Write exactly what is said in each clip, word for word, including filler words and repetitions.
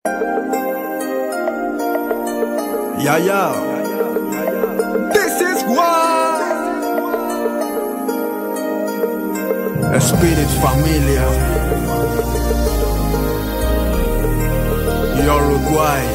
Yeah, yeah. This is why Spirit Familia y Uruguay.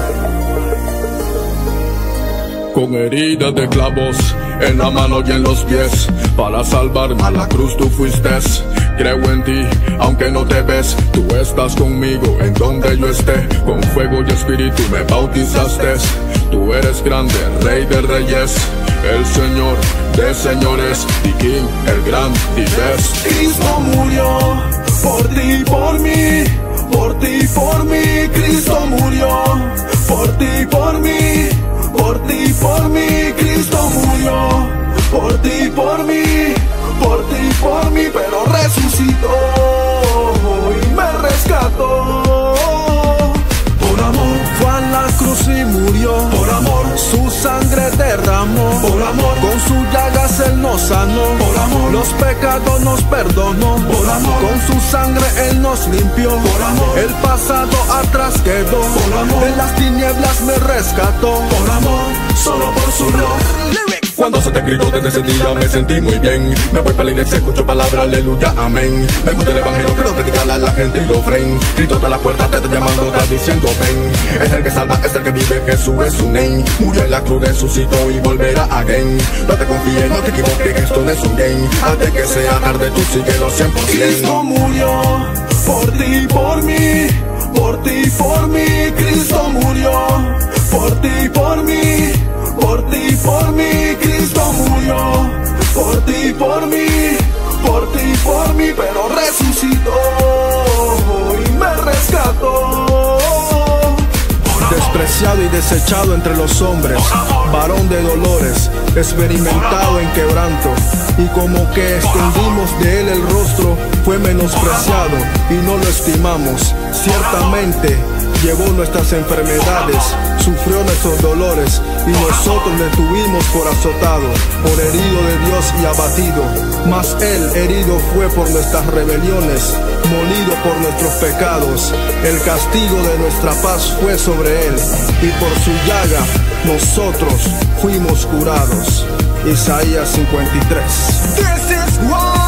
Con heridas de clavos en la mano y en los pies, para salvarme a la cruz tú fuiste. Creo en ti, aunque no te ves, tú estás conmigo en donde yo esté. Con fuego y espíritu me bautizaste. Tú eres grande, rey de reyes, el señor de señores, y King, el gran Dives. Cristo murió por ti y por mí, por ti y por mí. Cristo murió por ti y por mí, por ti y por mí. Cristo murió por ti y por mí, por ti y por mí, pero resucitó y me rescató. Por amor fue a la cruz y murió, por amor su sangre derramó, por amor con sus llagas él nos sanó, por amor los pecados nos perdonó, por amor con su sangre él nos limpió, por amor el pasado atrás quedó, por amor de las tinieblas me rescató, por amor solo por su love. Cuando se te escrito desde ese día me sentí muy bien. Me voy para la iglesia, escucho palabra, aleluya, amén. Me gusta el evangelio, quiero predicarle a la gente y lo fren. Grito de la puerta, te estoy llamando, está diciendo ven. Es el que salva, es el que vive, Jesús es su name. Murió en la cruz, resucitó y volverá again. No te confíes, no te equivoques, que esto no es un game. Antes que sea tarde, tú síguelo cien por ciento. Cristo murió por ti y por mí, por ti y por mí. Cristo murió por ti y por mí, por ti y por mí. Cristo murió por ti y por mí, por ti y por mí, pero resucitó y me rescató. Despreciado y desechado entre los hombres, varón de dolores, experimentado en quebranto, y como que extendimos de él el rostro, fue menospreciado y no lo estimamos. Ciertamente llevó nuestras enfermedades, sufrió nuestros dolores, y nosotros le tuvimos por azotado, por herido de Dios y abatido. Mas él herido fue por nuestras rebeliones, molido por nuestros pecados. El castigo de nuestra paz fue sobre él, y por su llaga nosotros fuimos curados. Isaías cincuenta y tres. This is why.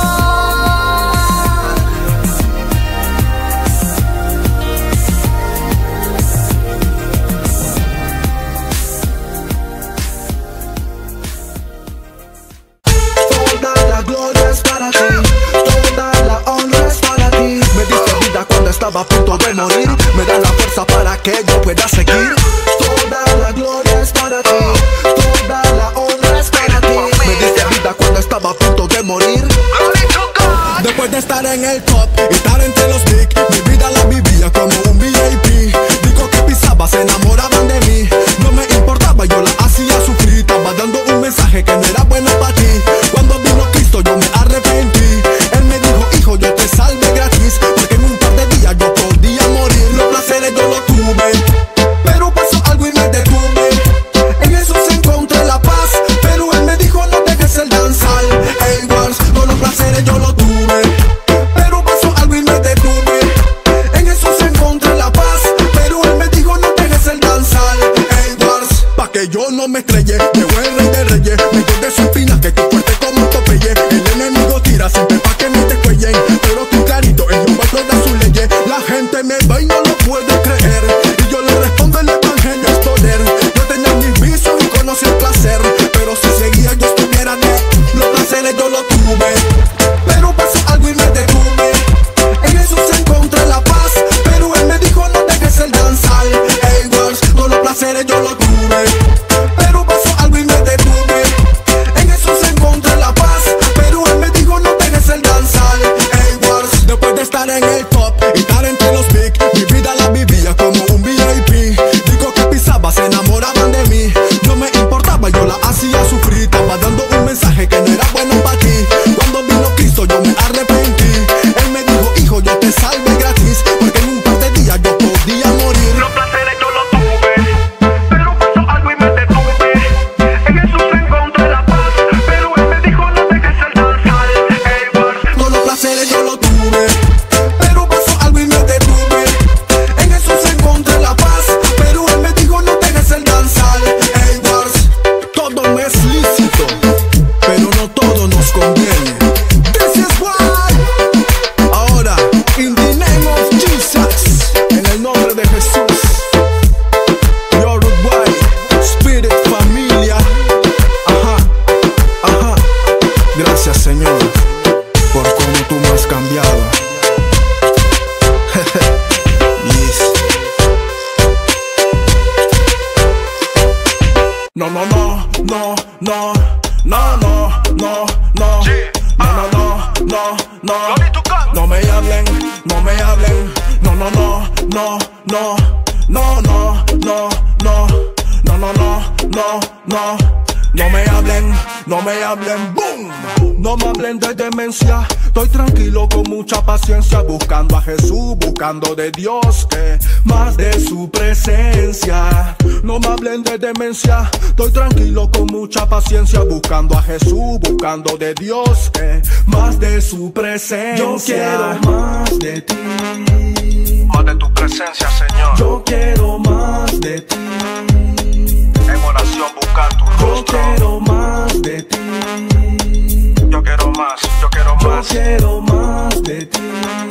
Estaba a punto de morir, me da la fuerza para que yo pueda seguir. Toda la gloria es para ti, toda la honra es para ti. Me diste vida cuando estaba a punto de morir. Después de estar en el top y estar entre los big, mi vida la vivía como un V I P. Digo que pisaba, se enamoraban de mí. No me importaba, yo la hacía sufrir. Estaba dando un mensaje que no era bueno para ti. Cuando vino Cristo yo me arrepentí. Él me dijo, hijo, yo te salvé gratis, porque en un par de días yo podía morir. Los placeres yo los tuve, pero pasó algo y me detuve. En Jesús encontré la paz, pero él me dijo no dejes el danzar. Hey, Wars, con los placeres yo los tuve, pero pasó algo y me detuve. En Jesús encontré la paz, pero él me dijo no dejes el danzar. Hey, Wars, pa' que yo no me estrelle, llegó el rey de reyes, me dio de su espina que tú fuerte como un Popeye. El enemigo tira siempre pa' que no te cuellen, pero tú clarito en un pueblo de sus leyes. La gente me ve y no lo puede creer, y yo le respondo el evangelio es poder. Yo tenía mis vicios y conocí el placer, pero si seguía yo estuviera de los placeres yo los tuve, pero pasó algo y me detuve. En Jesús encontré la paz, pero él me dijo no dejes el danzar. Hey, Wars, con los placeres yo los tuve, pero pasó algo y me detuve. nombre de Jesús. Yo Uruguay, Spirit, familia. Ajá, ajá. Gracias, Señor, por cómo tú me has cambiado. Yes. No, no, no, no, no, no, no, no, no, no, no, no, no, no, no me hablen, no me hablen, no, no, no, no, no, no, no, no, no, no, no, no, no, no, no me hablen, no me hablen, boom, no me hablen de demencia. Estoy tranquilo con mucha paciencia, buscando a Jesús, buscando de Dios, eh, más de su presencia. No me hablen de demencia, estoy tranquilo con mucha paciencia, buscando a Jesús, buscando de Dios, eh, más de su presencia. Yo quiero más de ti, más de tu presencia, Señor. Yo quiero más de ti, en oración buscar tu rostro. Yo quiero más de ti. Yo quiero más, yo quiero más. Yo quiero más de ti.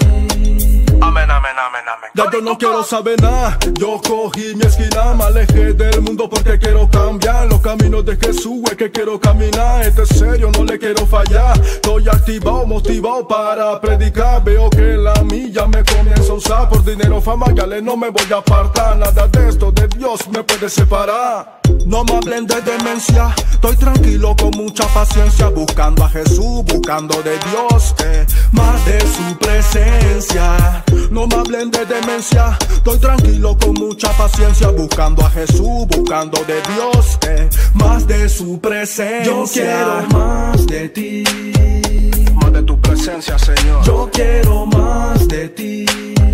Amén, amén, amén, amén. Ya yo no quiero saber nada. Yo cogí mi esquina, me alejé del mundo porque quiero cambiar. Los caminos de Jesús es que quiero caminar. Este es serio, no le quiero fallar. Estoy activado, motivado para predicar. Veo que la milla me comienza a usar. Por dinero, fama, gale, no me voy a apartar. Nada de esto de Dios me puede separar. No me hablen de demencia, estoy tranquilo con mucha paciencia, buscando a Jesús, buscando de Dios, eh, más de su presencia. No me hablen de demencia, estoy tranquilo con mucha paciencia, buscando a Jesús, buscando de Dios, eh, más de su presencia. Yo quiero más de ti, más de tu presencia, Señor. Yo quiero más de ti,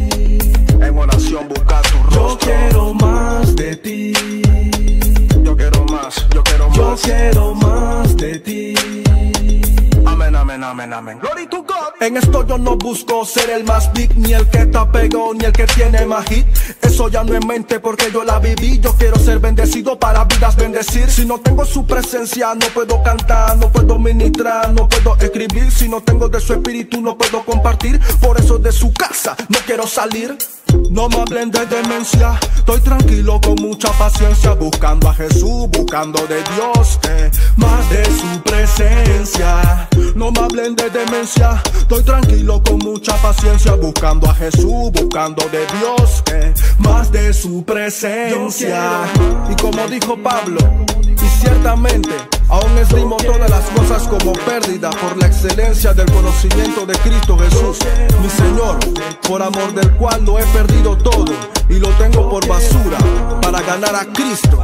en oración buscar tu rostro. Yo quiero más de ti. Yo quiero más, yo quiero más. Yo quiero más de ti. Amén, amén, amén, amén. Glory to God. En esto yo no busco ser el más big, ni el que está pegado, ni el que tiene más hit. Eso ya no es mente porque yo la viví. Yo quiero ser bendecido para vidas bendecir. Si no tengo su presencia no puedo cantar, no puedo ministrar, no puedo escribir. Si no tengo de su espíritu no puedo compartir. Por eso de su casa no quiero salir. No me hablen de demencia, estoy tranquilo con mucha paciencia, buscando a Jesús, buscando de Dios, eh, más de su presencia. No me hablen de demencia, estoy tranquilo con mucha paciencia, buscando a Jesús, buscando de Dios, eh, más de su presencia. Y como dijo Pablo, y ciertamente aún estimo todas las cosas como pérdida por la excelencia del conocimiento de Cristo Jesús, mi Señor, por amor del cual lo he perdido todo y lo tengo por basura para ganar a Cristo.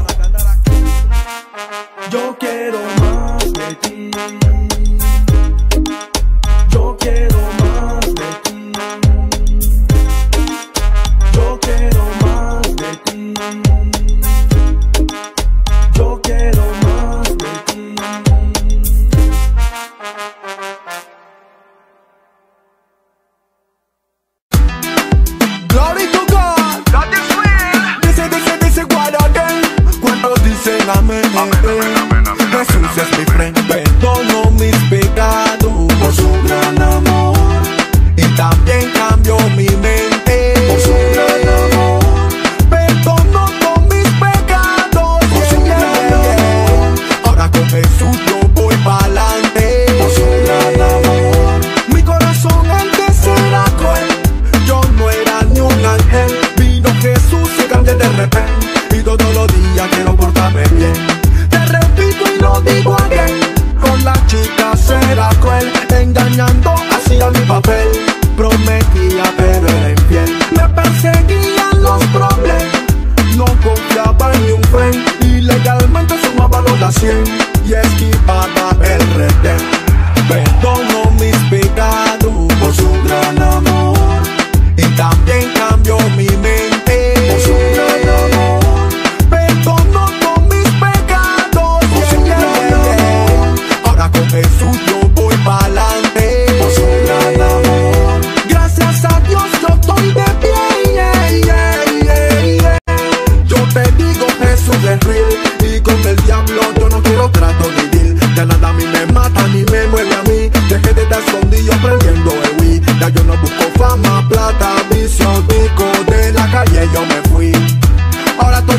Yo quiero más de ti. Yo quiero más de ti. Yo quiero más de ti. Yo quiero más de ti. Glory to God. That is real. Dice, dice, dice, guarden. Cuando dicen amén, Amén, amén, amén, amén, Jesús amén, es mi amén. friend. Perdono mis pecados por su gran amor.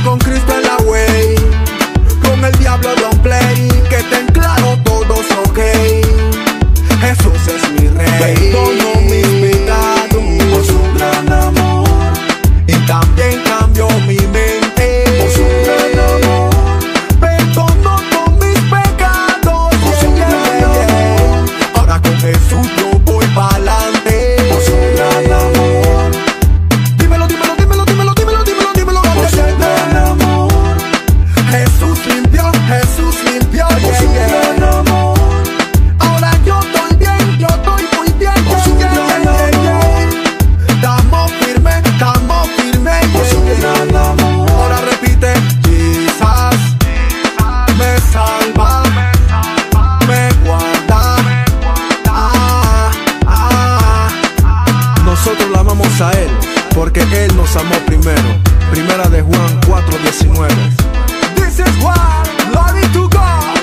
con Cristo en la way, con el diablo don't play, que ten claro todos ok. Jesús es mi rey, perdono mis pecados por su gran amor, y también cambió mi mente por su gran amor. Perdono con mis pecados por su gran amor. Ahora con Jesús yo voy pa'lante por su gran amor. Dímelo, dímelo, dímelo, dímelo, dímelo, dímelo, dímelo por su gran amor. Jesús limpió, Jesús limpió por su gran amor. Ahora yo estoy bien, yo estoy muy bien por su gran amor. Estamos firmes, estamos firmes por su gran amor. Ahora repite, Jesus me salva, me guarda. Ah, ah. Nosotros la amamos a Él, porque Él nos amó primero. Primera de Juan cuatro diecinueve. This is why, glory to God.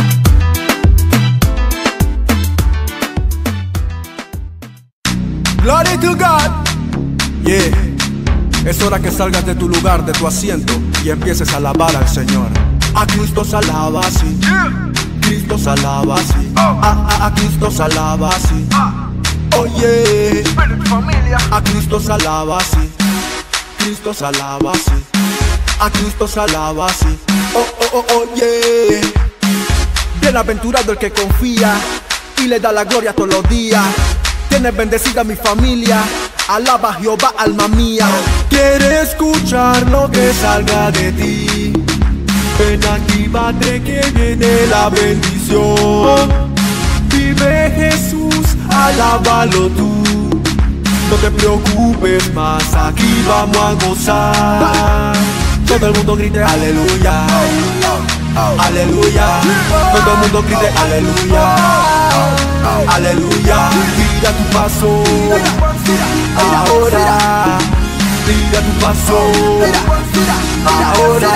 Glory to God. Yeah. Es hora que salgas de tu lugar, de tu asiento, y empieces a alabar al Señor. A Cristo se alaba así. Cristo se alaba así. A, a, a Cristo se alaba así. Oye, a Cristo se alaba así. Cristo se alaba así. A Cristo se alaba así. Oh, oh, oh, oye. Bienaventurado el que confía y le da la gloria todos los días. Tienes bendecida mi familia. Alaba a Jehová, alma mía. Quiere escuchar lo que salga de ti. Ven aquí, Padre, que viene la bendición. Vive Jesús, alábalo tú. No te preocupes más, aquí vamos a gozar. Todo el mundo grite aleluya, aleluya. Todo el mundo grite aleluya, aleluya. Tira tu paso, ahora. Tira tu paso, ahora.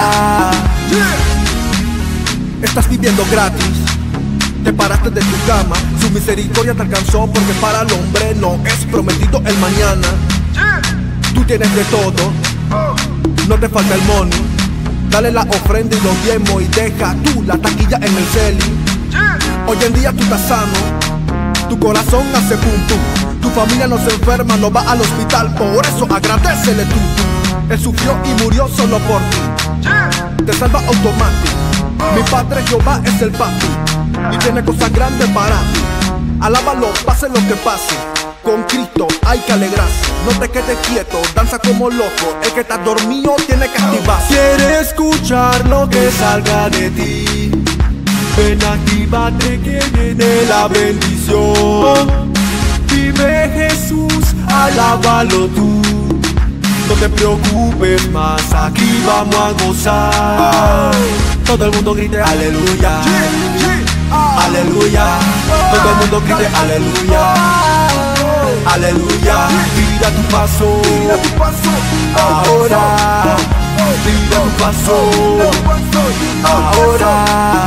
Estás viviendo gratis. Te paraste de tu cama, su misericordia te alcanzó, porque para el hombre no es prometido el mañana. Tú tienes de todo, no te falta el money. Dale la ofrenda y los diezmos y deja tú la taquilla en el celi. Hoy en día tú estás sano, tu corazón hace pum pum. Tu familia no se enferma, no va al hospital, por eso agradecele tú. Él sufrió y murió solo por ti. Te salva automático. Mi Padre Jehová es el papi y tiene cosas grandes para ti. Alábalo, pase lo que pase. Con Cristo hay que alegrarse. No te quedes quieto, danza como loco. El que está dormido tiene que activarse. Quiere escuchar lo que salga de ti. Ven aquí, Padre, que viene la bendición. Vive Jesús, alábalo tú. No te preocupes más, aquí vamos a gozar. Todo el mundo grite aleluya, aleluya. Todo el mundo grite aleluya, aleluya. Tira tu paso, ahora. Tira tu paso, ahora.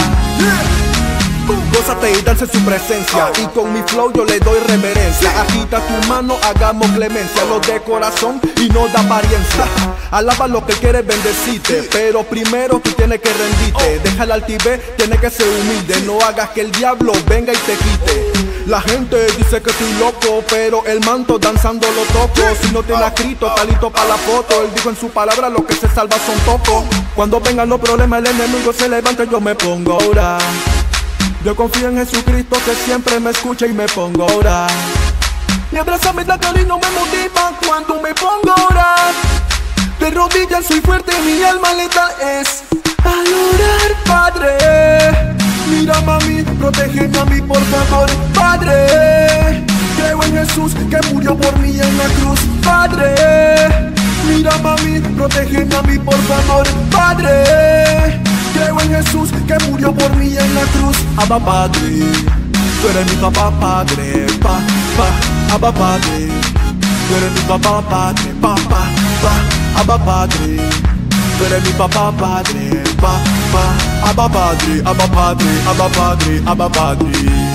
Gózate y danza en su presencia, y con mi flow yo le doy reverencia. Agita tu mano, hagamos clemencia. Lo de corazón y no de apariencia. Alaba lo que quiere bendecirte, pero primero tú tienes que rendirte. Deja el altivez, tienes que ser humilde. No hagas que el diablo venga y te quite. La gente dice que estoy loco, pero el manto danzando lo toco. Si no tiene escrito, está listo para la foto. Él dijo en su palabra, los que se salvan son pocos. Cuando vengan los problemas, el enemigo se levanta, yo me pongo a orar. Yo confío en Jesucristo, que siempre me escucha y me pongo a orar. Mi abrazo me da cariño, me motiva cuando me pongo a orar. De rodillas soy fuerte, mi alma letal es al orar, Padre. Mira, mami, protégeme a mí, por favor, Padre. Creo en Jesús, que murió por mí en la cruz, Padre. Mira, mami, protégeme a mí, por favor, Padre. Creo en Jesús, que murió por mí en la cruz. Abba Padre, tú eres mi papá padre, pa, pa, Abba Padre. Tú eres mi papá padre, pa, pa, pa, Abba Padre. Tú eres mi papá padre, pa, pa, Abba Padre, Abba Padre, Abba Padre, Abba Padre.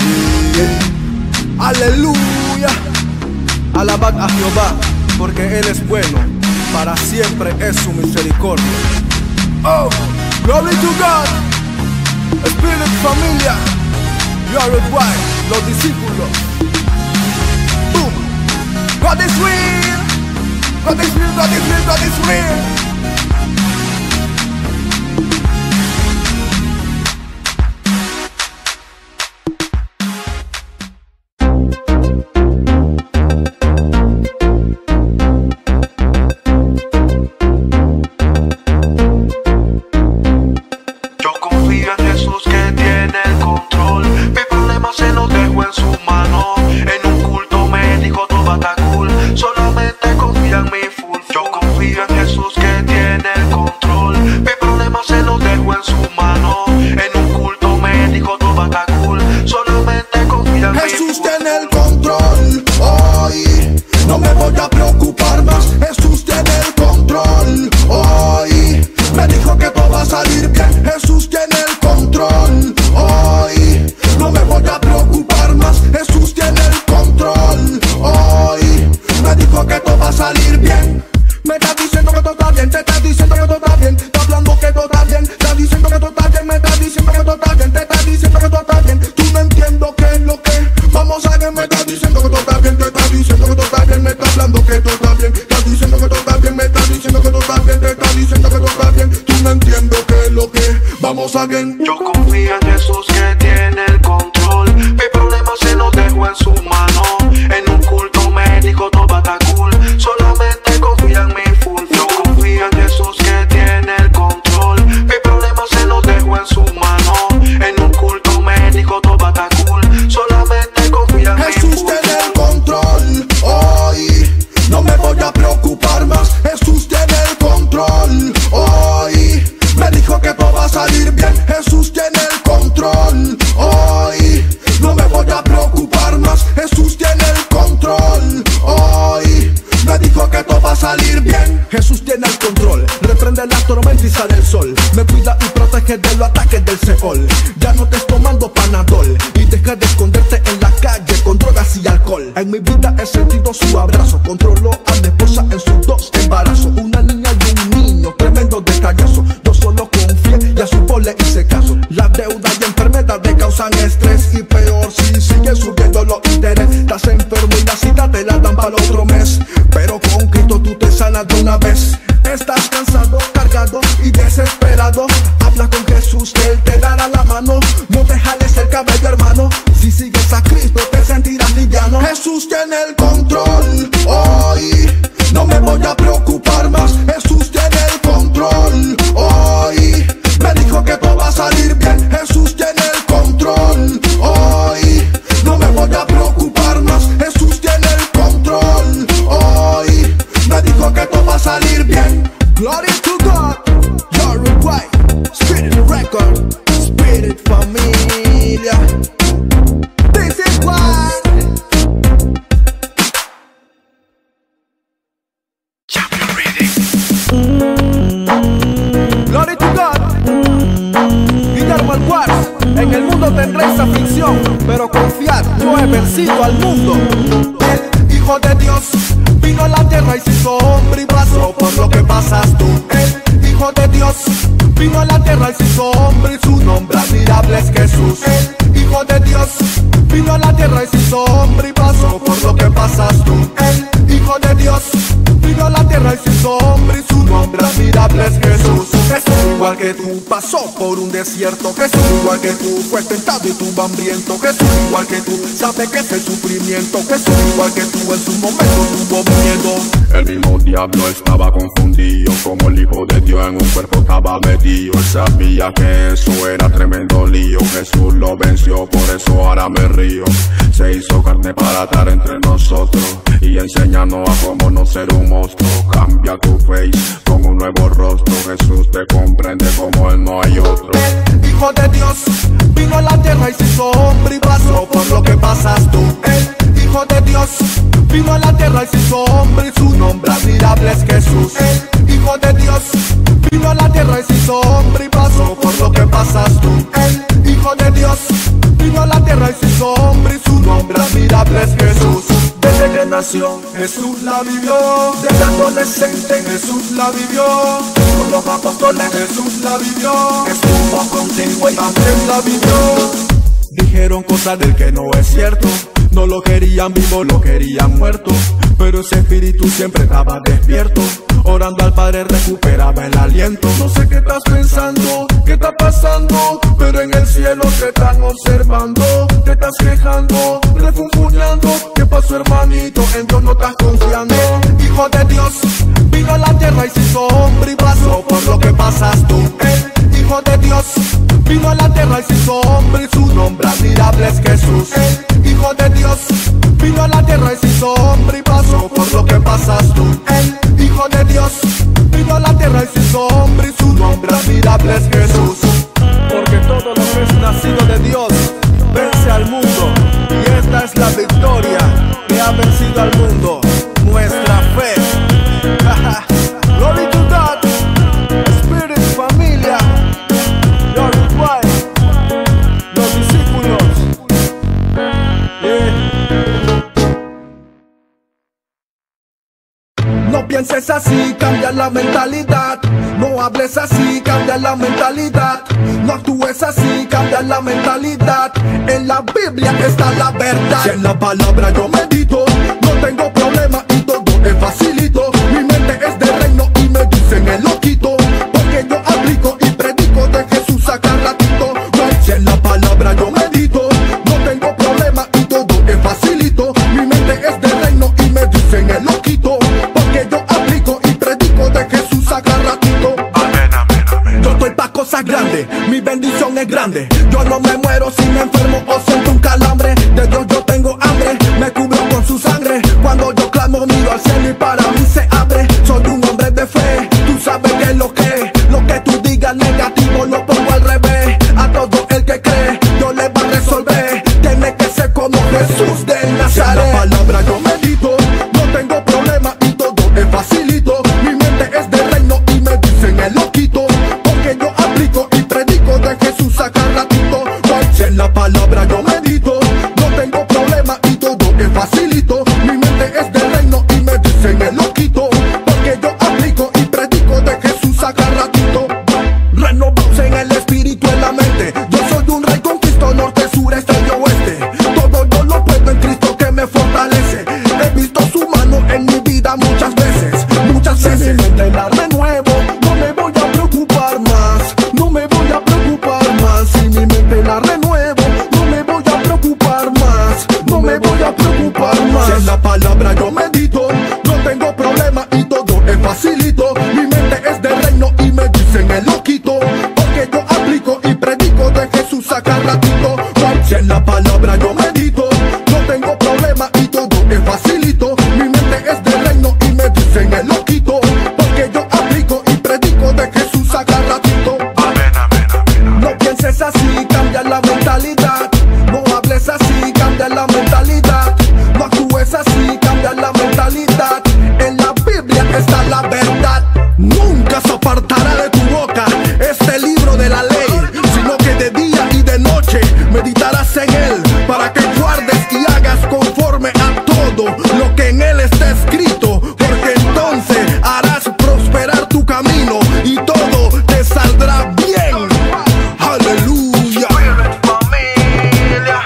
Aleluya. Alabad a Jehová, porque Él es bueno, para siempre es su misericordia. Oh, glory to God. Spirit familia, you are required, los discípulos. Boom. God is real. God is real, God is real, God is real. Yo confío en Jesús que tiene el control. Mi problema se lo dejo en su mano. En un culto médico todo va a estar cool. Solamente confía en mi full. Yo confío en Jesús que tiene el control. Mi problema se lo dejo en su mano. En un culto médico todo va a estar cool. Solamente confía en mi full. Jesús tiene el control. Hoy no me voy a preocupar más. Jesús tiene el control. Hoy me dijo que todo va a salir bien. Jesús tiene el control. Hoy no me voy a preocupar más. Jesús tiene el control. Hoy me dijo que todo va a salir bien. Jesús tiene el control. Reprende la tormenta y sale el sol. Me cuida y protege de los ataques del Seol. Ya no te estoy tomando Panadol y deja de esconderte en la calle con drogas y alcohol. En mi vida he sentido su abrazo. Controló a mi esposa en sus dos embarazos. Una niña y un niño, tremendo detallazo. Yo solo confié y a su voz le hice caso. La deuda y enfermedades causan estrés. Y peor si sigue subiendo los intereses. Estás enfermo y la cita te la dan para el otro mes. Pero con Cristo tú te sanas de una vez. Estás cansado, cargado y desesperado. Habla con Jesús que Él te dará la mano. No te jales el cabello, hermano. Si sigues a Cristo te sentirás liviano. Jesús tiene el control. Hoy no me voy a preocupar más. Jesús tiene el control. Hoy me dijo que todo va a salir bien. Jesús tiene el control. Hoy no me voy a preocupar más. Jesús tiene el control. Hoy me dijo que todo va a salir bien. Glory to God. You're right. Spirit record. Spirit familia. This is why. Champion reading. Glory to God. Guillermo Alcuars. En el mundo tendréis aflicción, pero confiad, yo he vencido al mundo. El Hijo de Dios vino a la tierra y se hizo hombre y pasó por lo que pasas tú. El Hijo de Dios vino a la tierra y se hizo hombre y su nombre admirable es Jesús. El Hijo de Dios vino a la tierra y se hizo hombre y pasó por lo que pasas tú. El Hijo de Dios vino a la tierra y se hizo hombre y su nombre admirable es Jesús. Jesús igual que tú pasó por un desierto. Jesús igual que tú fue tentado y tuvo hambriento. Jesús igual que tú sabe que es el sufrimiento. Jesús igual que tú en su momento tuvo miedo. El mismo diablo estaba confundido, como el Hijo de Dios en un cuerpo estaba metido. Él sabía que eso era tremendo lío. Jesús lo venció, por eso ahora me río. Se hizo carne para estar entre nosotros y enseñarnos a cómo no ser un monstruo. Cambia tu face con un nuevo rostro. Jesús te comprende como Él no hay otro. El Hijo de Dios vino a la tierra y se hizo hombre y pasó por lo que pasas tú. El Hijo de Dios vino a la tierra y se hizo hombre y su nombre admirable es Jesús. El Hijo de Dios vino a la tierra y se hizo hombre y pasó por lo que pasas tú. El Hijo de Dios vino a la tierra y se hizo hombre y su nombre admirable es Jesús. Desde que nació Jesús la vivió, desde adolescente Jesús la vivió. con los apóstoles Jesús la vivió, estuvo contigo y también la vivió. Dijeron cosas del que no es cierto, no lo querían vivo, lo querían muerto, pero ese espíritu siempre estaba despierto, orando al Padre recuperaba el aliento. No sé qué estás pensando, qué está pasando, pero en el cielo te están observando. Te estás quejando, refunfuñando, ¿qué pasó hermanito? En Dios no estás confiando. Hijo de Dios vino a la tierra y se hizo hombre y pasó por lo que pasas tú. El Hijo de Dios vino a la tierra y se hizo hombre y su nombre admirable es Jesús. El Hijo de Dios vino a la tierra y se hizo hombre y pasó por lo que pasas tú. El Hijo de Dios vino a la tierra y se hizo hombre y su nombre admirable es Jesús. Porque todo lo que es nacido de Dios vence al mundo, y esta es la victoria que ha vencido al mundo, nuestra fe. Glory to God, Spirit, familia, your wife, los discípulos. Yeah. No pienses así, cambia la mentalidad. No hables así, cambia la mentalidad. No actúes así, cambia la mentalidad. En la Biblia está la verdad. Si en la palabra yo medito, no tengo problema y todo es facilito. Mi mente es de reino y me dicen el loquito, porque yo aplico y predico de Jesús a cada ratito. Si en la palabra yo medito, no tengo problema y todo es facilito. Mi mente es de reino y me dicen el loquito, porque yo aplico y predico de Jesús a cada ratito. Amén, amén, amén. Yo estoy pa' cosas grandes, mi bendición es grande. Yo no me muero si me enfermo o siento un calambre. De Dios yo tengo hambre, me cubro con su sangre. Cuando yo clamo miro al cielo y para mí se abre. Soy un hombre de fe, tú sabes que lo que Lo que tú digas negativo lo pongo al revés. A todo el que cree, yo le va a resolver. Tiene que ser como Jesús de Nazaret. Si en la palabra yo medito, no tengo problema y todo es facilito. Mi mente es de reino y me dicen el loquito, porque yo aplico y predico de Jesús a cada ratito. Si en la palabra yo medito, no tengo problema y todo es facilito. Mi mente es de reino y me dicen el loquito, porque yo aplico y predico de Jesús a cada ratito. Renovados en el espíritu, en la mente. Yo soy un rey con Cristo, norte, sur, este y oeste. Todo yo lo puedo en Cristo que me fortalece. He visto su mano en mi vida muchas veces, muchas veces. Si mi mente la renuevo, no me voy a preocupar más, no me voy a preocupar más. Si mi mente la renuevo, no me voy a preocupar más, no me voy a preocupar más. Si en la palabra yo medito, no tengo problema y todo es facilito. Mi mente es de reino y me dicen el loquito, porque yo aplico y predico de Jesús a cada ratito. Si en la palabra yo medito, no tengo problema y todo es facilito. Mi mente es de reino y me dicen el loquito, porque yo aplico y predico de Jesús a cada ratito. Amén, amén, amén. No pienses así, cambia la mentalidad. No hables así, cambia la mentalidad. No actúes así, cambia la mentalidad. En la Biblia está la verdad. Nunca se apartará de tu boca este libro de la ley, sino que de día y de noche meditarás en él, para que guardes y hagas conforme a todo lo que en él está escrito, porque entonces harás prosperar tu camino y todo te saldrá bien. Aleluya. Familia.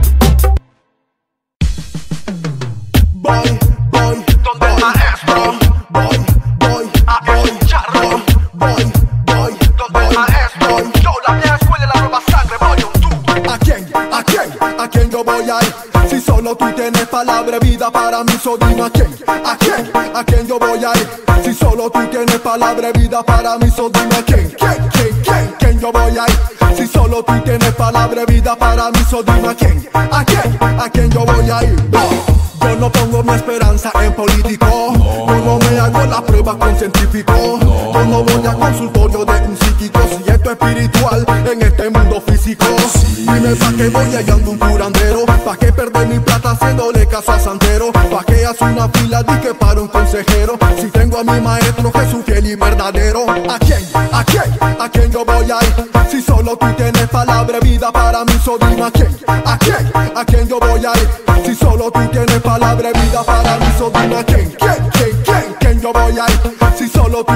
Voy, voy, Donde el maestro, voy, voy, a escucharlo. voy, voy, Donde el maestro, yo la vieja escuela y la nueva sangre, voy un tú. ¿A quién? ¿A quién? ¿A quién yo voy a ir? Si solo tú tienes palabra vida para mí, so dime a quién. ¿A quién? ¿A quién yo voy a ir? Si solo tú tienes palabra vida para mí, so dime a quién. ¿Quién? ¿Quién? ¿Quién? ¿Quién yo voy a ir? Si solo tú tienes palabra vida para mí, so dime a quién. ¿A quién? ¿A quién yo voy a ir? Yo no pongo mi esperanza en político, yo no me hago la prueba con científico, yo no voy a consultorio de un psíquico. Si esto es espiritual en este mundo físico, dime pa' qué voy hallando un curandero, pa' qué perder mi plata haciéndole caso a santero, pa' qué hace una fila di que para un consejero, si tengo a mi maestro Jesús fiel y verdadero. ¿A quién? ¿A quién? ¿A quién yo voy a ir? Si solo tú tienes palabra vida para mí, so dime a quién. ¿A quién? ¿A quién yo voy a ir? Si solo tú tienes palabra vida para mí, so dime a quién. ¿Quién? ¿Quién? ¿Quién? ¿Quién yo voy a ir? Si solo tú tienes palabra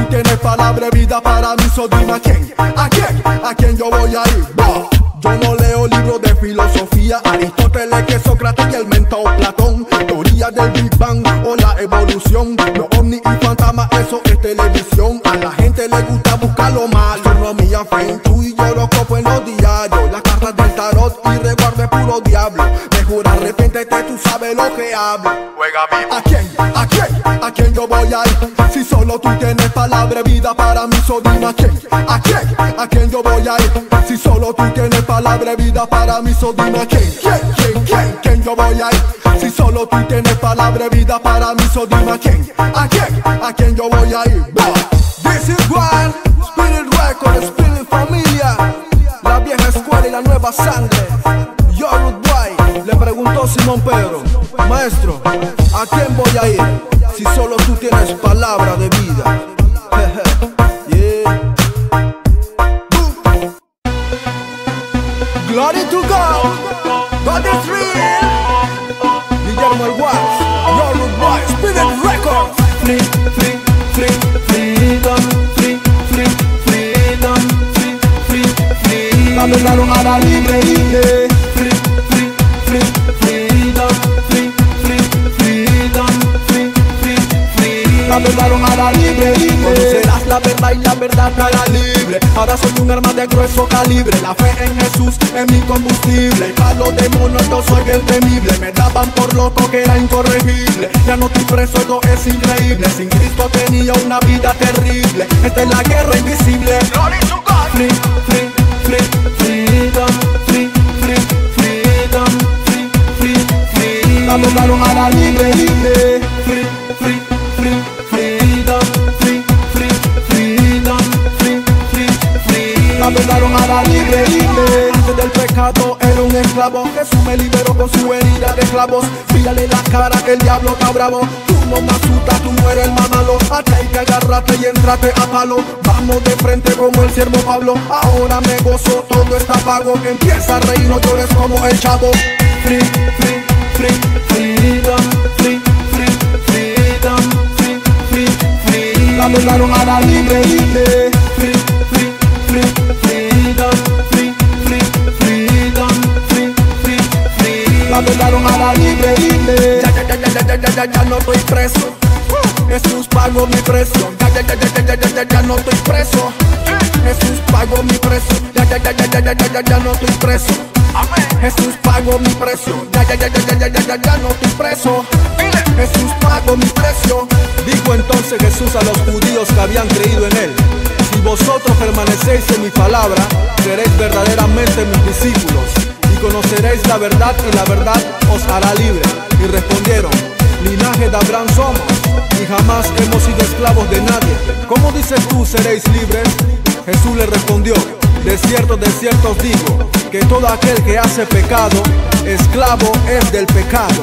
palabra de vida para mí, so dime a quién, a quién, a quién yo voy a ir. Bah. Yo no leo libros de filosofía, Aristóteles, que Sócrates y el mentado Platón, teoría del Big Bang o la evolución. Los ovni y fantasmas, eso es televisión. A la gente le gusta buscar lo malo. Astronomía, fe, tú y yo lo copo en los diarios. Las cartas del tarot y resguardo es puro diablo. Mejor arrepéntete, tú sabes lo que hablo. Juega vivo. ¿A quién? ¿A quién? ¿A quién yo voy a ir? Si solo tú tienes palabra de vida para mí, so dime a quién. ¿A quién? ¿A quién yo voy a ir? Si solo tú tienes palabra de vida para mí, so dime a quién. ¿Quién? ¿Quién? ¿Quién? ¿Quién yo voy a ir? Si solo tú tienes palabra de vida para mí, so dime a quién. ¿A quién? ¿A quién yo voy a ir? This is one Spirit Record, Spirit Familia, la vieja escuela y la nueva sangre. Yo Uruguay, le preguntó Simón Pedro, maestro, ¿a quién voy a ir? Si solo tú tienes palabra de vida. Yeah. Glory to God, God is real. Guillermo el Guas, Yo Uruguay, Spirit Record. Free, free, free, freedom, free, free, freedom, free, free, free. La mandaron a la libre, libre. Free, free, free, freedom, free, free, freedom, free, free, free. La mandaron a la libre, libre. Conocerás la verdad y la verdad te hará libre. Ahora soy un arma de grueso calibre. La fe en Jesús es mi combustible. Para los demonios yo soy el temible. Me daban por loco que era incorregible. Ya no estoy preso, todo es increíble. Sin Cristo tenía una vida terrible. Esta es la guerra invisible. Free, free, free, freedom, free, free, freedom, free, free, free. La mandaron a la libre, libre. Free, free, free, freedom, free, free, freedom, free, free, free. La mandaron a la libre, libre. Antes del pecado era un esclavo. Jesús me liberó con su herida de clavos. Mírale la cara, el diablo está bravo. Tú no me asustas, tú no eres el más malo. Aquí hay que agarrarte y entrate a palo. Vamos de frente como el siervo Pablo. Ahora me gozo, todo está pago. Empieza a reír, no llores como el chavo. Free, free, free, freedom, free, free, freedom, free, free, free. La mandaron a la libre, libre. Free, free, free, freedom, free, free, freedom, free, free, free. La mandaron a la libre, libre. Ya, ya, ya, ya, ya, ya, ya, ya no estoy preso. Jesús pagó mi precio. Ya, ya, ya, ya, ya, ya, ya, ya no estoy preso. Jesús pagó mi precio. Ya, ya, ya, ya, ya, ya, ya, ya, ya no estoy preso. Jesús pagó mi precio. Ya, ya, ya, ya, ya, ya, ya, ya, ya no estoy preso. Jesús pagó mi precio. Dijo entonces Jesús a los judíos que habían creído en él: si vosotros permanecéis en mi palabra, seréis verdaderamente mis discípulos, y conoceréis la verdad, y la verdad os hará libre. Y respondieron: linaje de Abraham somos, y jamás hemos sido esclavos de nadie. ¿Cómo dices tú seréis libres? Jesús le respondió: de cierto, de cierto os digo, que todo aquel que hace pecado, esclavo es del pecado.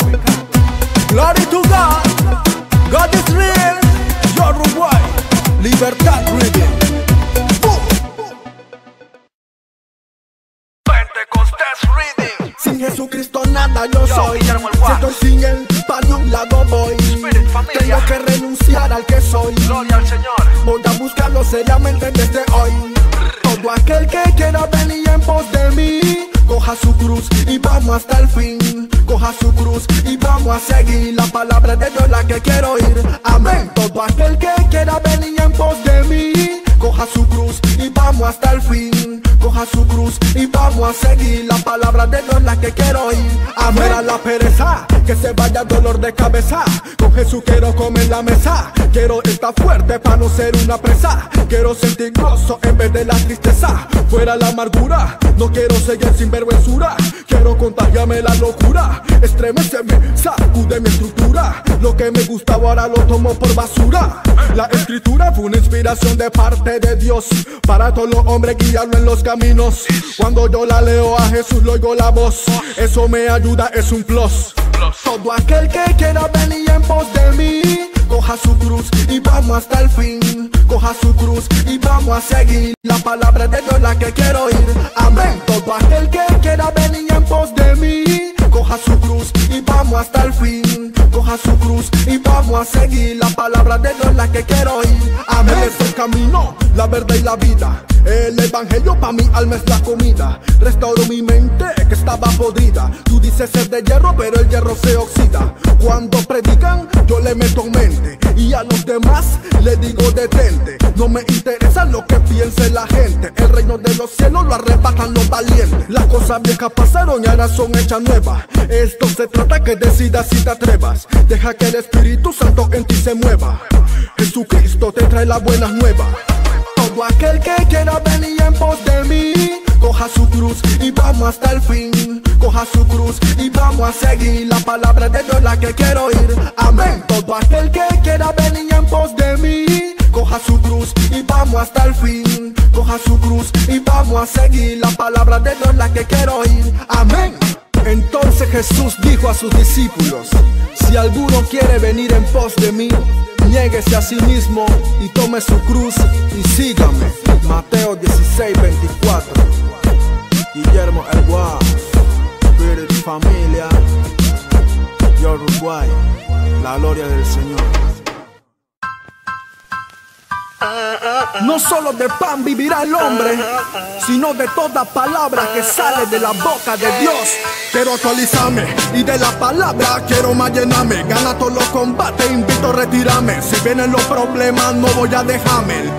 Glory to God, God is real. Yo Uruguay, libertad reading. Pentecostés reading. Sin Jesucristo nada yo soy. Yo, Si estoy sin él, para un lado voy. Spirit Familia. Tengo que renunciar al que soy. Gloria al Señor. Voy a buscarlo seriamente desde hoy. Todo aquel que quiera venir en pos de mí, coja su cruz y vamos hasta el fin. Coja su cruz y vamos a seguir. La palabra de Dios la que quiero oír. Amén. Todo aquel que quiera venir en pos de mí, coja su cruz y vamos hasta el fin. Coja su cruz y vamos a seguir. La palabra de Dios la que quiero oír. Amén. A la pereza, que se vaya el dolor de cabeza. Con Jesús quiero comer la mesa. Quiero estar fuerte para no ser una presa. Quiero sentir gozo en vez de la tristeza. Fuera la amargura, no quiero seguir sin vergüenzura. Quiero contagiarme la locura. Estremeceme, sacude mi estructura. Lo que me gustaba ahora lo tomo por basura. La escritura fue una inspiración de parte de Dios para todos los hombres guiarlo en los caminos. Cuando yo la leo a Jesús le oigo la voz. Eso me ayuda, es un plus. Todo aquel que quiera venir en pos de mí, coja su cruz y vamos hasta el fin. Coja su cruz y vamos a seguir. La palabra de Dios la que quiero oír. Amén. Todo aquel que quiera venir en pos de mí, coja su cruz y vamos hasta el fin. Coja coja su cruz y vamos a seguir. La palabra de Dios es la que quiero oír. Amén. Él es el camino, la verdad y la vida. El evangelio pa' mi alma es la comida. Restauro mi mente que estaba podrida. Tú dices ser de hierro, pero el hierro se oxida. Cuando predican, yo le meto mente, y a los demás le digo detente. No me interesa lo que piense la gente. El reino de los cielos lo arrebatan los valientes. Las cosas viejas pasaron y ahora son hechas nuevas. Esto se trata que decidas si te atrevas. Deja que el Espíritu Santo en ti se mueva. Jesucristo te trae las buenas nuevas. Todo aquel que quiera venir en pos de mí, coja su cruz y vamos hasta el fin. Coja su cruz y vamos a seguir. La palabra de Dios es la que quiero oír. Amén. Todo aquel que quiera venir en pos de mí, coja su cruz y vamos hasta el fin. Coja su cruz y vamos a seguir. La palabra de Dios es la que quiero oír. Amén. Entonces Jesús dijo a sus discípulos: si alguno quiere venir en pos de mí, niéguese a sí mismo y tome su cruz y sígame. Mateo dieciséis, veinticuatro. Guillermo El Guar, Spirit Familia, Yo Uruguay, la gloria del Señor. No solo de pan vivirá el hombre, sino de toda palabra que sale de la boca de Dios. Quiero actualizarme y de la palabra quiero más llenarme. Gana todos los combates, invito a retirarme. Si vienen los problemas no voy a dejarme.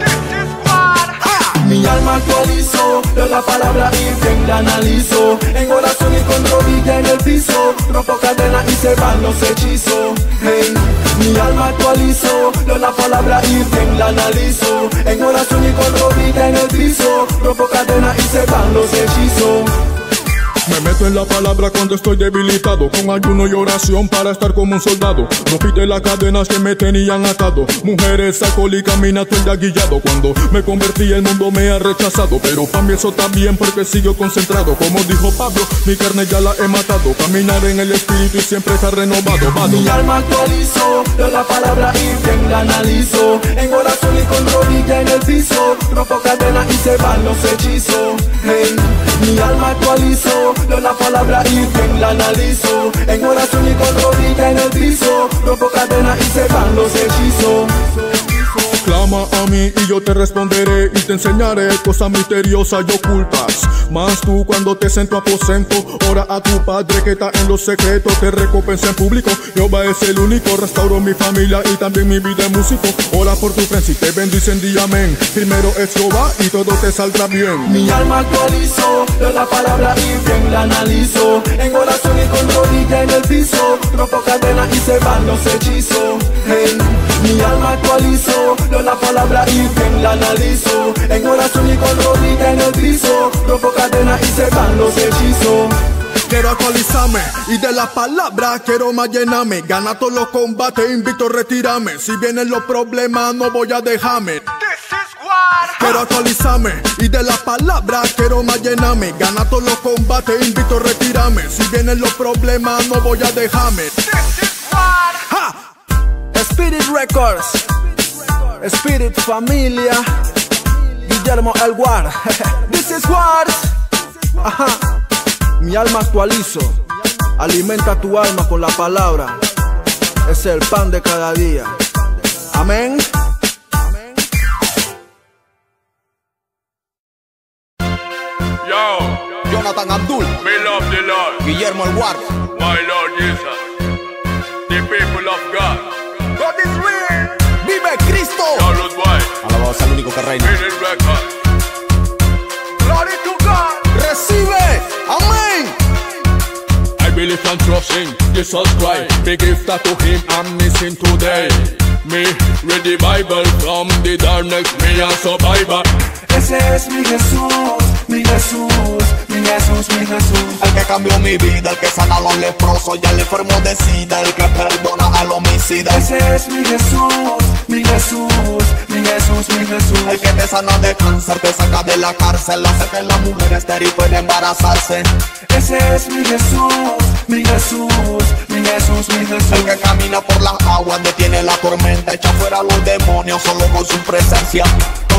Mi alma actualizo, leo la palabra y bien la analizo. En oración y con rodilla en el piso, rompo cadenas y se van los hechizos. Hey, mi alma actualizo, leo la palabra y bien la analizo. En oración y con rodilla en el piso, rompo cadenas y se van los hechizos. Me meto en la palabra cuando estoy debilitado, con ayuno y oración para estar como un soldado. Rompiste las cadenas que me tenían atado. Mujeres, alcohol y caminato el guillado. Cuando me convertí el mundo me ha rechazado, pero para mí eso está bien porque sigo concentrado. Como dijo Pablo, mi carne ya la he matado. Caminar en el espíritu y siempre está renovado. Vado. Mi alma actualizo, leo la palabra y bien la analizo. En oración y con rodilla en el piso, rompo cadenas y se van los hechizos. Hey, mi alma actualizo, leo la palabra y bien la analizo. En oración y con rodilla en el piso, rompo cadenas y se van los hechizos. Clama a mí y yo te responderé y te enseñaré cosas misteriosas y ocultas. Mas tú cuando te en tu aposento, ora a tu Padre que está en los secretos. Te recompensa en público, Jehová es el único. Restauro mi familia y también mi vida de músico. Ora por tu friends y te bendicen, di amén. Primero es Jehová y todo te saldrá bien. Mi alma actualizo, leo la palabra y bien la analizo. En oración y con rodilla en el piso, rompo cadenas y se van los hechizos. Hey, mi alma actualizo, leo la palabra y bien la analizo. En oración y con rodilla en el piso, rompo cadenas y se van los hechizos. Quiero actualizarme y de la palabra quiero más llenarme. Gana todos los combates, invito a retirarme. Si vienen los problemas no voy a dejarme. Quiero actualizarme y de la palabra quiero más llenarme. Gana todos los combates, invito a retirarme. Si vienen los problemas no voy a dejarme. ¡Ja! Spirit Records, Spirit Familia, Guillermo El Guar. This is what. Ajá. Mi alma actualizo, alimenta tu alma con la palabra. Es el pan de cada día. Amén. Yo, Jonathan Abdul, me love the Lord, Guillermo El Guar. my Lord Jesus, the people of God, God is real. Vive Cristo. Carlos White, Alabado sea el único que reina. Hidden Record. Glory to God. Recibe. Amén. I believe and trust in Jesus Christ. Big gift that to him I'm missing today. Me read the Bible from the darkness, me a survivor. Ese es mi Jesús, mi Jesús, mi Jesús, mi Jesús. El que cambió mi vida, el que sana a los leprosos y al enfermo de sida, el que perdona al homicida. Ese es mi Jesús, mi Jesús, mi Jesús, mi Jesús. El que te sana de cáncer, te saca de la cárcel, hace que la mujer estéril pueda embarazarse. Ese es mi Jesús, mi Jesús, mi Jesús, mi Jesús. El que camina por las aguas, detiene la tormenta, echa fuera a los demonios solo con su presencia. Todo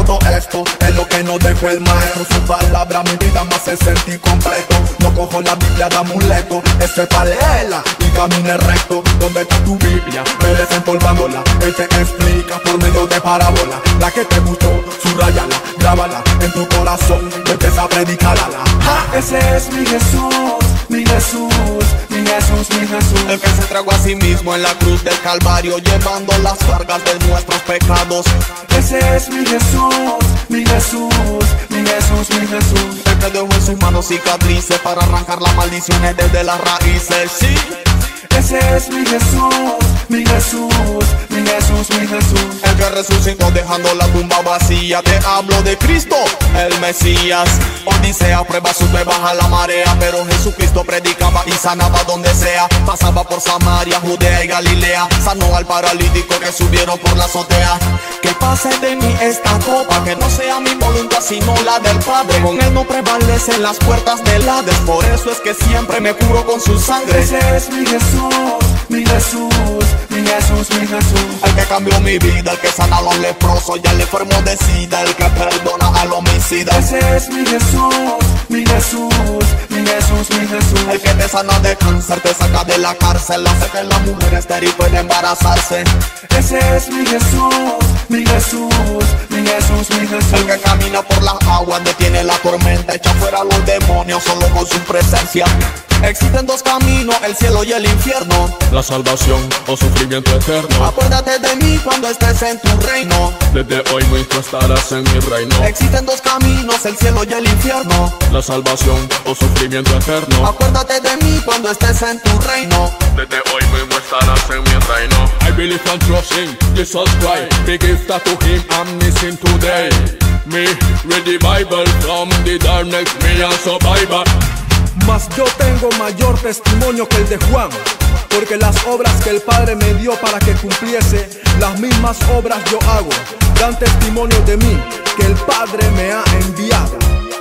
todo esto es lo que nos dejó el maestro. Su palabra mi vida me hace sentir completo. No cojo la Biblia de amuleto, esto es palela y camine recto. ¿Dónde está tu Biblia? Me desempolvándola. Él te explica por medio de parábola. La que te gustó, subrayala, grábala en tu corazón y empieza a predicarla. ¡Ja! Ese es mi Jesús, mi Jesús, mi Jesús, mi Jesús. El que se entregó a sí mismo en la cruz del Calvario, llevando las cargas de nuestros pecados. Ese es mi Jesús, mi Jesús, mi Jesús, mi Jesús. El que dejó en sus manos cicatrices para arrancar las maldiciones desde las raíces. Sí. Ese es mi Jesús, mi Jesús, mi Jesús, mi Jesús. El que resucitó dejando la tumba vacía. Te hablo de Cristo, el Mesías. Odisea, prueba, sube, baja la marea. Pero Jesucristo predicaba y sanaba donde sea. Pasaba por Samaria, Judea y Galilea. Sanó al paralítico que subieron por la azotea. Que pase de mí esta copa, que no sea mi voluntad sino la del Padre. Con él no prevalecen las puertas del Hades. Por eso es que siempre me curo con su sangre. Ese es mi Jesús, mi Jesús, mi Jesús, mi Jesús. El que cambió mi vida, el que sana a los leprosos y al enfermo de sida, el que perdona al homicida. Ese es mi Jesús, mi Jesús, mi Jesús, mi Jesús. El que te sana de cáncer, te saca de la cárcel, hace que la mujer estéril pueda embarazarse. Ese es mi Jesús, mi Jesús, mi Jesús, mi Jesús. El que camina por las aguas, detiene la tormenta, echa fuera a los demonios solo con su presencia. Existen dos caminos, el cielo y el infierno, la salvación o sufrimiento eterno. Acuérdate de mí cuando estés en tu reino. Desde hoy mismo estarás en mi reino. Existen dos caminos, el cielo y el infierno, la salvación o sufrimiento eterno. Acuérdate de mí cuando estés en tu reino. Desde hoy mismo estarás en mi reino. I believe and trust in Jesus Christ. Big gift to him I'm missing today. Me read the Bible from the darkness, me a survivor. Mas yo tengo mayor testimonio que el de Juan, porque las obras que el Padre me dio para que cumpliese, las mismas obras yo hago. Dan testimonio de mí, que el Padre me ha enviado.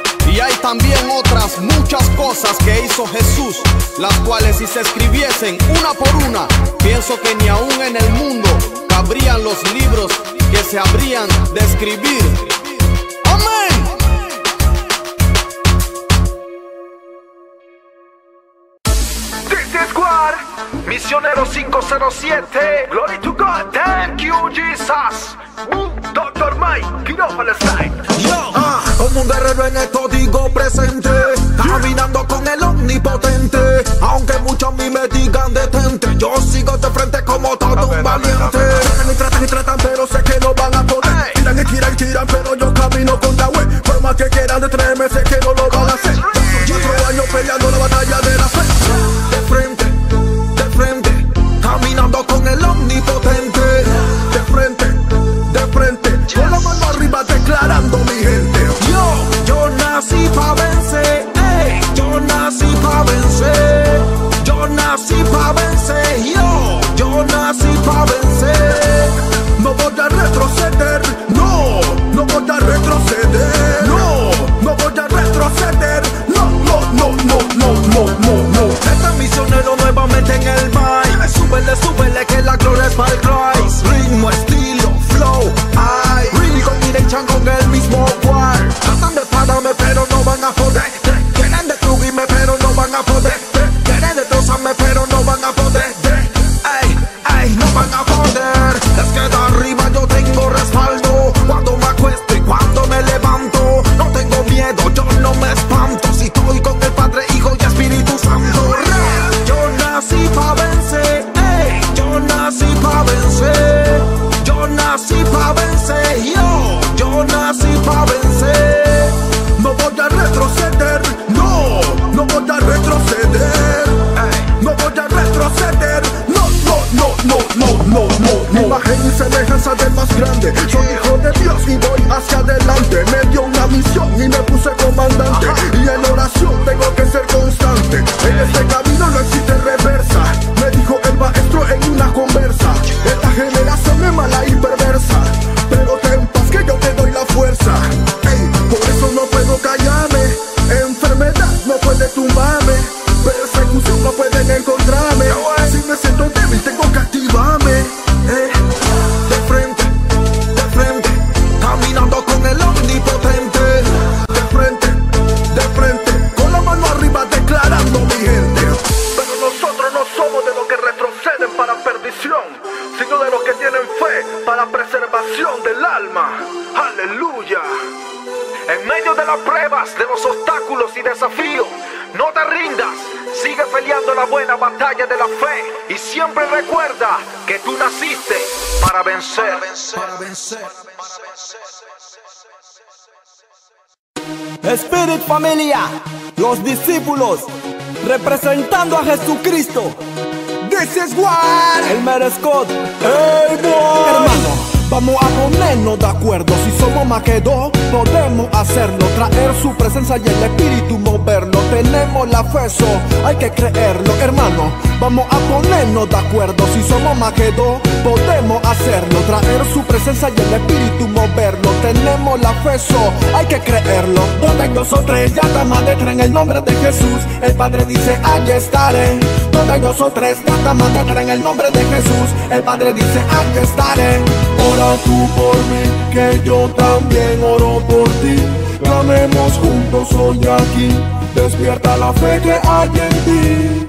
Y hay también otras muchas cosas que hizo Jesús, las cuales si se escribiesen una por una, pienso que ni aún en el mundo cabrían los libros que se habrían de escribir. Amén. Squad, Misionero cinco cero siete, Glory to God, thank you Jesus. uh, doctor Mike, get up on the side. Yo, ah, como un guerrero en esto digo presente, caminando con el omnipotente. Aunque muchos a mí me digan detente, yo sigo de frente como todo un valiente. Tratan y tratan y tratan, pero sé que no van a poder. Tiran y tiran y tiran, pero yo camino con la web. Por más que quieran detenerme, sé que no lo van a hacer. Cuatro años peleando la batalla de la fe. De frente, de frente, caminando con el omnipotente. De frente, de frente, con la mano arriba declarando mi gente. Yo, yo nací pa' vencer, ey, yo nací pa' vencer. Yo nací pa' vencer, yo, yo nací pa' vencer. No voy a retroceder, no, no voy a retroceder. No, no voy a retroceder, no, no, no, no, no, no, no, no. Este misionero nuevamente en el mic. Súbele, súbele que la gloria es para el Christ. Ritmo, estilo, flow, ay, real combination con el mismo war. Tratan de pararme pero no van a poder. Quieren destruirme pero no van a poder. Quieren destrozarme pero no van a poder. Ay, ay, no van a poder. Es que de arriba yo tengo respaldo. Cuando me acuesto y cuando me levanto, no tengo miedo, yo no me espanto. Si estoy con el Padre, Hijo y Espíritu Santo. Yo nací pa' vencer, ey, yo nací pa' vencer. En medio de las pruebas, de los obstáculos y desafíos, no te rindas. Sigue peleando la buena batalla de la fe. Y siempre recuerda que tú naciste para vencer. Para vencer. Spirit Familia, los discípulos, representando a Jesucristo. This is what el Merescott. Hey boy. Hermano, vamos a ponernos de acuerdo. Si somos más que dos, podemos hacerlo. Traer su presencia y el espíritu moverlo. Tenemos la fe, so hay que creerlo. Hermano, vamos a ponernos de acuerdo. Si somos más que dos, podemos hacerlo. Traer su presencia y el espíritu moverlo. Tenemos la fe, so hay que creerlo. Donde nosotros ya estamos adentro en el nombre de Jesús. El Padre dice, allí estaré. Donde nosotros ya estamos adentro en el nombre de Jesús. El Padre dice, allí estaré. Ora tú por mí, que yo también oro por ti. Clamemos juntos hoy aquí. Despierta la fe que hay en ti.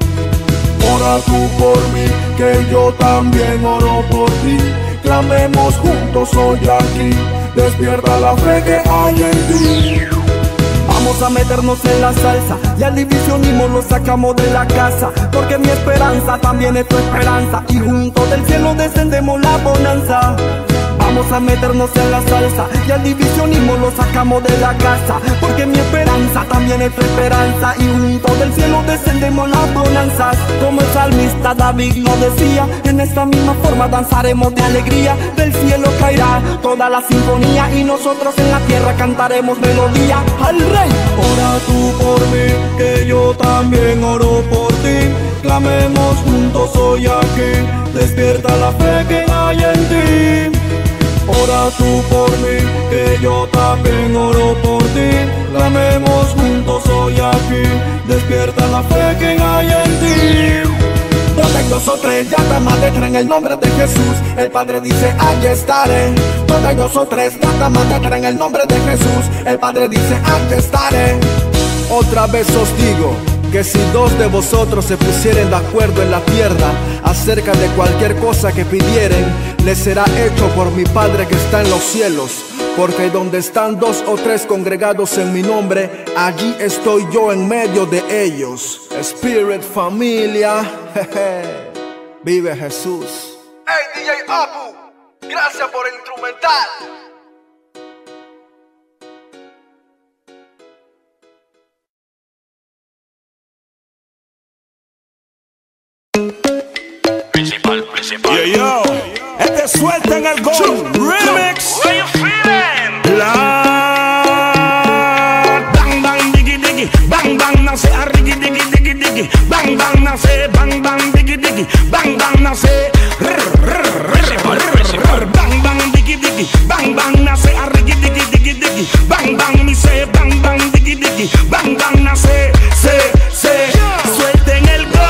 Ora tú por mí, que yo también oro por ti. Clamemos juntos hoy aquí. Despierta la fe que hay en ti. Vamos a meternos en la salsa y al divisionismo lo sacamos de la casa. Porque mi esperanza también es tu esperanza. Y juntos del cielo descendemos la bonanza. Vamos a meternos en la salsa y al divisionismo lo sacamos de la casa. Porque mi esperanza también es tu esperanza. Y juntos del cielo descendemos las bonanzas. Como el salmista David lo decía, en esta misma forma danzaremos de alegría. Del cielo caerá toda la sinfonía y nosotros en la tierra cantaremos melodía al Rey. Ora tú por mí, que yo también oro por ti. Clamemos juntos hoy aquí. Despierta la fe que hay en ti. Ora tú por mí, que yo también oro por ti. Clamemos juntos hoy aquí. Despierta la fe que hay en ti. Donde nosotros ya estamos adentro en el nombre de Jesús. El Padre dice, allí estaré. Donde nosotros ya estamos adentro en el nombre de Jesús. El Padre dice, allí estaré. Otra vez os digo, que si dos de vosotros se pusieren de acuerdo en la tierra acerca de cualquier cosa que pidieren, les será hecho por mi Padre que está en los cielos. Porque donde están dos o tres congregados en mi nombre, allí estoy yo en medio de ellos. Spirit Familia, jeje, vive Jesús. Hey D J Apu, gracias por el instrumental. Principal, principal. Yo, yo, este suelta en el gol. Remix. What you feeling? La bang bang diggy diggy, bang bang nace a riggy diggy diggy diggy, bang bang nace, bang bang diggy diggy, bang bang nace, bang bang diggy diggy, bang bang nace a riggy diggy diggy diggy, bang bang mi se, bang bang diggy diggy, bang bang nace, se se suelten el gol.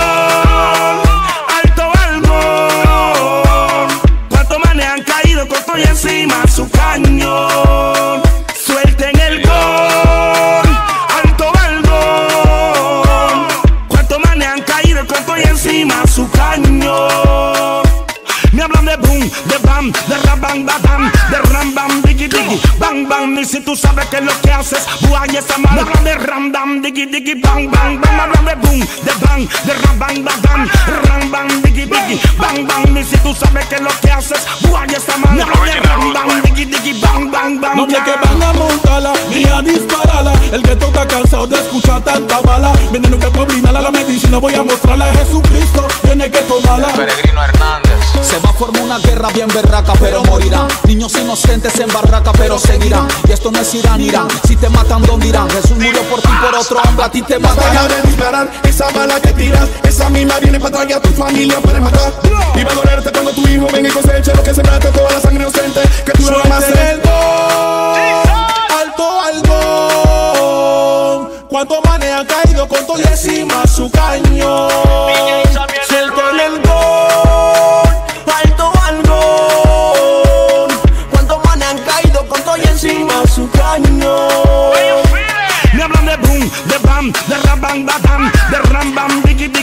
Y encima su cañón, suelten el gol, alto balón. Cuántos manes han caído con todo y encima su cañón. Me hablan de boom, de bam, de ram bam bam, de ram bam diggy diggy, bang bang. Y si tú sabes que es lo que haces, buay esa mala. Me hablan de ram bam diggy diggy, bang bang bang. Me hablan de boom, de bang, de ram bam bam, ram bam diggy diggy, bang bang. Y si tú sabes que es lo que haces, buay esa mala. Me hablan de ram bam diggy diggy, bang bang bang. No me que van a montarla ni a dispararla. El que toca cansado de escuchar tanta bala. Veneno que pueblinala, la medicina voy a mostrarla. Jesucristo tiene que tomarla. Peregrino Hernández. Se va a formar una guerra bien berraca, pero morirán. Niños inocentes en barraca, pero seguirán. Y esto no es Irán, Irán. Si te matan, ¿dónde irán? Jesús murió por ti, por otro hombre, a ti te matarán. de disparar, esa bala que tiras, esa misma viene para atrás y a tu familia puede matar. Y va a dolerte cuando tu hijo venga y coseche lo que sembraste, toda la sangre inocente que tú no amas. El gol, alto al gol. Cuántos manes han caído con todo y encima su cañón. Suelten el gol, alto al gol. Cuántos manes han caído con todo y encima su cañón. Me hablan de boom, de bam, de ram bam bam, de ram bam diggy diggy.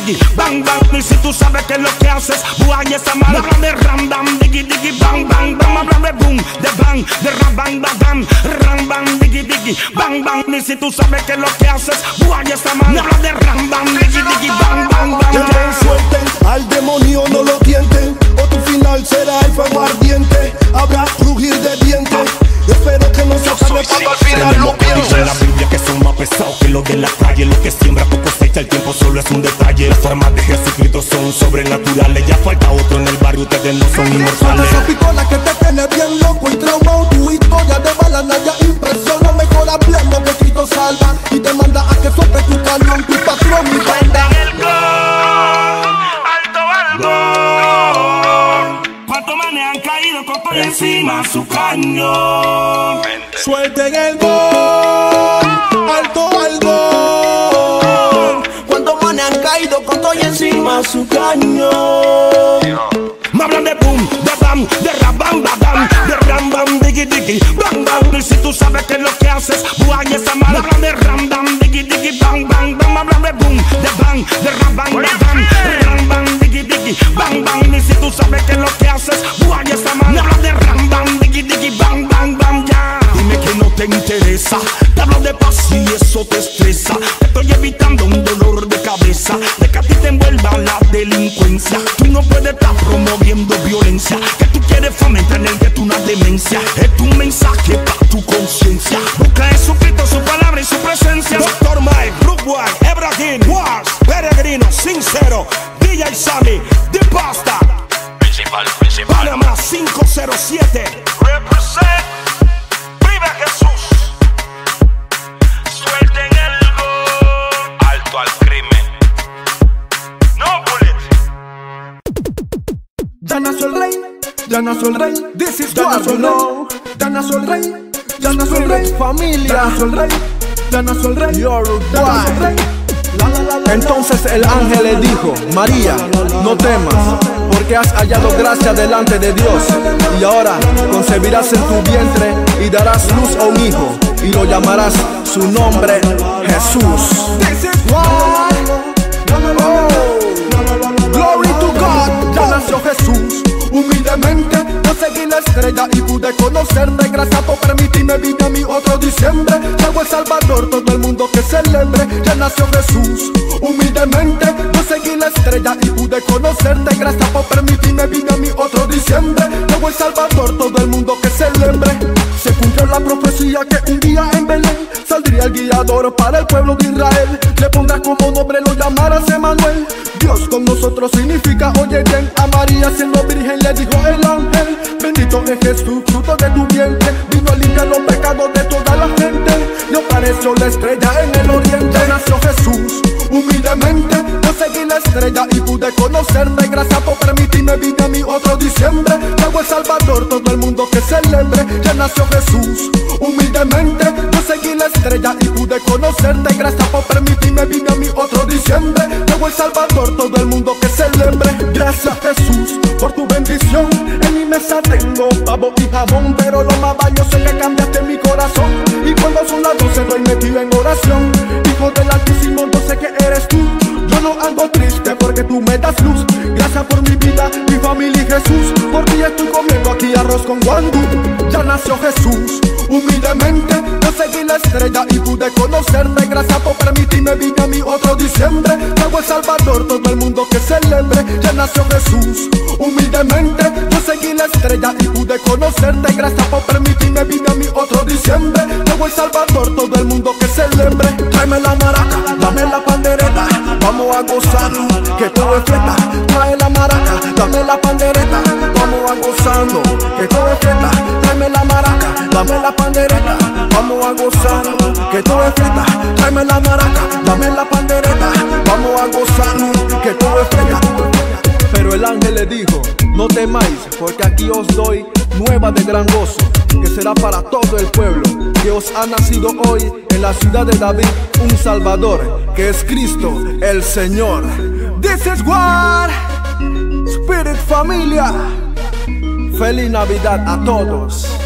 diggy, bang bang. Y si tú sabes que es lo que haces, buay esa mala. Hablan de ram bam, diggy diggy, bang bang bam. Hablan de boom, de bang, de ram bang bang bam, ram bang diggy diggy, bang bang. Y si tú sabes que es lo que haces, buay esa mala. Hablan de ram bam, diggy diggy, bang bang bang. Que te suelten, al demonio no lo tienten, o tu final será el fuego ardiente. Habrá crujir de dientes. Espero que no se acabe cuando al final lo pienses. Dice la Biblia que son más pesados que los de la calle. Lo que siembra poco cosecha, el tiempo solo es un detalle. Las armas de Jesucristo son sobrenaturales. Ya falta otro en el barrio, ustedes no son inmortales. Esa pistola que te tiene bien loco y traumado. Tu historia de bala nadie impresiona. Mejor hablando que Cristo salva y te manda a que suelte tu cañón, tu patrón, mi banda. El gol, alto al gol. Cuántos manes han caído con por encima su cañón. Suelten el gol, alto al gol. Cuántos manes han caído con todo y encima su cañón. Me hablan de boom, de bam, de ram bam bam bam, de ram bam diggy diggy, bang bang. Y si tú sabes que es lo que haces, buay esa mala. Me hablan de ram bam diggy diggy, bang bang bang. Me hablan de boom, de bang, de ram bam bam bam, ram bam diggy diggy, bang bang. Y si tú sabes que es lo que haces, buay esa mala. Me hablan de ram bam diggy diggy, bang bang bang. Ya, dime que no te interesa. Te hablo de paz y eso te estresa. Te estoy evitando un dolor de cabeza, de que a ti te envuelva la delincuencia. Tú no puedes estar promoviendo violencia, que tú quieres fomentar en el que tú una demencia. Es un mensaje para tu conciencia. Busca en Jesucristo su palabra y su presencia. Doctor Mike, Brookwood, Ebrahim, Wars, Peregrino, Sincero, D J Sammy, The Pasta, Principal, principal. Panamá cinco cero siete. Represent, vive Jesús. Suelten el gol, Alto al crimen. no bullet. Ya nació el rey, ya nació el rey. This is Ya what nació we el rey, know. ya nació el rey, ya nació el rey. Familia. Ya nació el rey, ya nació el rey. You're Ya nació el rey. La, la, la, la, Entonces el ángel le dijo: María, no temas, porque has hallado gracia delante de Dios. Y ahora concebirás en tu vientre y darás luz a un hijo, y lo llamarás su nombre Jesús. This is what. Oh, glory to God. Ya nació Jesús, humildemente yo seguí la estrella y pude conocerte. Gracias por permitirme vivir a mi otro diciembre. Llegó el Salvador, todo el mundo que celebre. Ya nació Jesús, humildemente yo seguí la estrella y pude conocerte. Gracias por permitirme vivir a mi otro diciembre. Llegó el Salvador, todo el mundo que celebre. Se cumplió la profecía que un día en Belén saldría el guiador para el pueblo de Israel. Le pondrás como nombre, lo llamarás Emanuel. Dios con nosotros significa oye bien. A María siendo virgen le dijo el ángel: bendito es Jesús, fruto de tu vientre. Vino a limpiar los pecados de toda la gente. Y apareció la estrella en el oriente. Nació Jesús, humildemente yo seguí la estrella y pude conocerte. Gracias por permitirme vivir a mi otro diciembre. Llegó el Salvador, todo el mundo que celebre. Ya nació Jesús, humildemente yo seguí la estrella y pude conocerte. Gracias por permitirme vivir a mi otro diciembre. Llegó el Salvador, todo el mundo que celebre. Gracias Jesús por tu bendición. En mi mesa tengo pavo y jamón, pero lo más valioso es que cambiaste mi corazón. Y cuando son las doce estoy metido en oración. Hijo del Altísimo, yo sé que eres tú. Yo no ando triste porque tú me das luz. Gracias por mi vida, mi familia y Jesús. Por ti estoy comiendo aquí arroz con guandú. Ya nació Jesús, humildemente yo seguí la estrella y pude conocerte. Gracias por permitirme vivir a mi otro diciembre. Llegó el Salvador, todo el mundo que celebre. Ya nació Jesús, humildemente yo seguí la estrella y pude conocerte. Gracias por permitirme vivir a mi otro diciembre. Llegó el Salvador, todo el mundo que celebre. Tráeme la maraca, dame la pandereta, vamos a gozarnos, que todo es fiesta. Trae la maraca, dame la pandereta, vamos a gozarnos, que todo es fiesta. Tráeme la maraca, dame la pandereta, vamos a gozarnos, que todo es fiesta. Tráeme la maraca, dame la pandereta, vamos a gozarnos, que todo es fiesta. Pero el ángel le dijo: no temáis, porque aquí os doy nueva de gran gozo, que será para todo el pueblo, que os ha nacido hoy en la ciudad de David un Salvador, que es Cristo el Señor. This is what Spirit Familia. Feliz Navidad a todos.